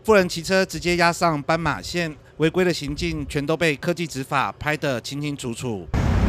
富人骑车直接压上斑马线，违规的行径全都被科技执法拍得清清楚楚。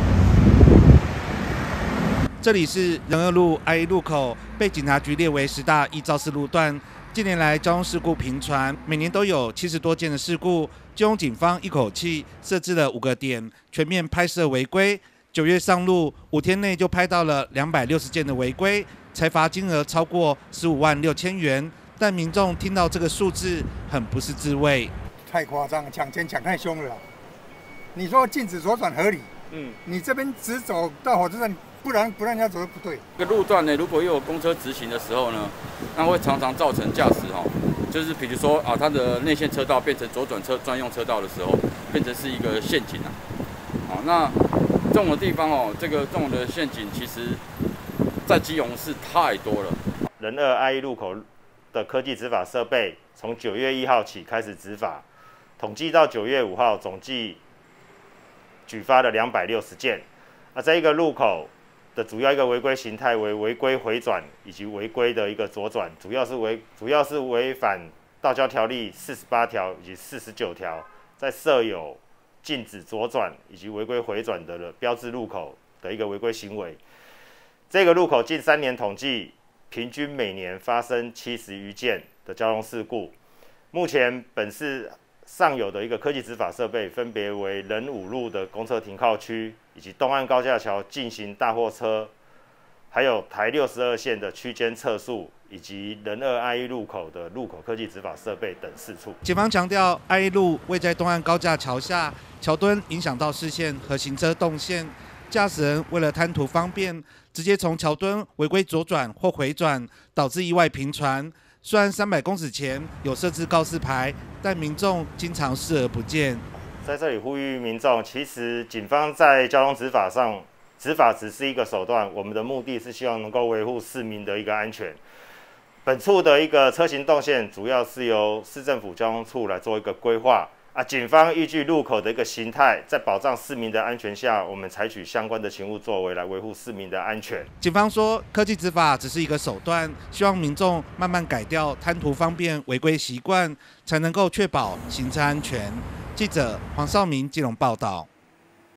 这里是仁二路 IE 路口，被警察局列为10大易肇事路段。近年来交通事故频传，每年都有70多件的事故。基隆警方一口气设置了5个点，全面拍摄违规。9月上路，5天内就拍到了260件的违规，裁罚金额超过15万6千元。但民众听到这个数字，很不是滋味。 太夸张了，抢钱抢太凶了啦！你说禁止左转合理，你这边直走到火车站，不让人家走不对。 这个路段呢，如果又有公车直行的时候呢，那会常常造成驾驶就是比如说啊，它的内线车道变成左转车专用车道的时候，变成是一个陷阱啊。好，那这种的地方这种的陷阱，其实在基隆市太多了。 仁二 IE 路口的科技执法设备从9月1号起开始执法，统计到9月5号，总计举发了260件。这一个路口的主要一个违规形态为违规回转以及违规的一个左转，主要是违反道交条例48条以及49条，在设有禁止左转以及违规回转的标志路口的一个违规行为。这个路口近3年统计，平均每年发生70余件的交通事故。目前本市上有的一个科技执法设备，分别为仁武路的公车停靠区，以及东岸高架桥进行大货车，还有台62线的区间测速，以及仁二 IE 路口的路口科技执法设备等4处。 警方强调 ，IE 路位在东岸高架桥下，桥墩影响到视线和行车动线。驾驶人为了贪图方便，直接从桥墩违规左转或回转，导致意外频传。虽然300公尺前有设置告示牌，但民众经常视而不见。 在这里呼吁民众，其实警方在交通执法上，执法只是一个手段，我们的目的是希望能够维护市民的一个安全。本处的一个车行动线，主要是由市政府交通处来做一个规划。警方依据路口的一个形态，在保障市民的安全下，我们采取相关的勤务作为来维护市民的安全。 警方说，科技执法只是一个手段，希望民众慢慢改掉贪图方便违规习惯，才能够确保行车安全。记者黄少明基隆报道。